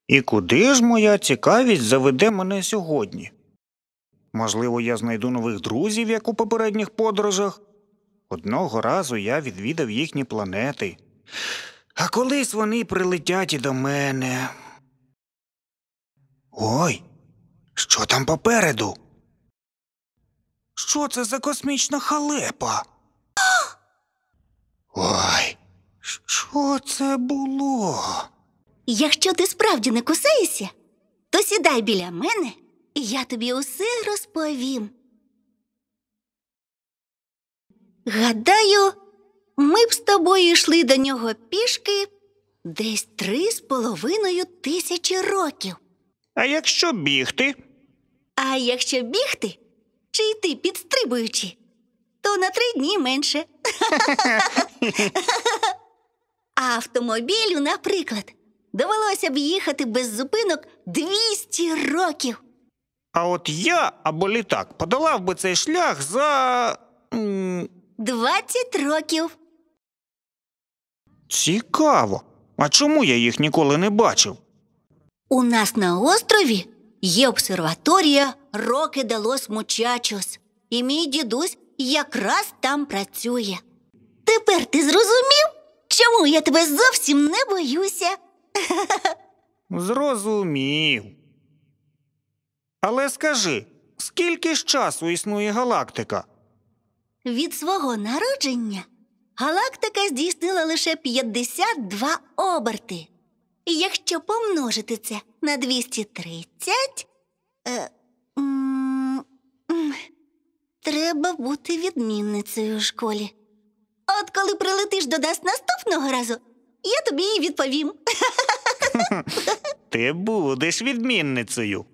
І куди ж моя цікавість заведе мене сьогодні? Можливо, я знайду нових друзів, як у попередніх подорожах? Одного разу я відвідав їхні планети. А колись вони прилетять і до мене. Ой, що там попереду? Що це за космічна халепа? Ой, що це було? Якщо ти справді не кусаєшся, то сідай біля мене, і я тобі усе розповім. Гадаю, ми б з тобою йшли до нього пішки десь 3,5 тисячі років. А якщо бігти? А якщо бігти, чи йти підстрибуючи, то на 3 дні менше. А автомобілю, наприклад, довелося б їхати без зупинок 200 років. А от я або літак подолав би цей шлях за... 20 років. Цікаво. А чому я їх ніколи не бачив? У нас на острові є обсерваторія Роке де лос Мучачос. І мій дідусь якраз там працює. Тепер ти зрозумів, чому я тебе зовсім не боюся? Зрозумів. Але скажи, скільки ж часу існує галактика? Від свого народження галактика здійснила лише 52 оберти. І якщо помножити це на 230, треба бути відмінницею у школі. От коли прилетиш до нас наступного разу, я тобі і відповім. Ти будеш відмінницею.